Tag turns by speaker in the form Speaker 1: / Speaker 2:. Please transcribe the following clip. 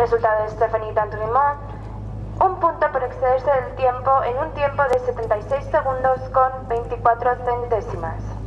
Speaker 1: Resultado de Stephanie Danturimont, un punto por excederse del tiempo en un tiempo de 76 segundos con 24 centésimas.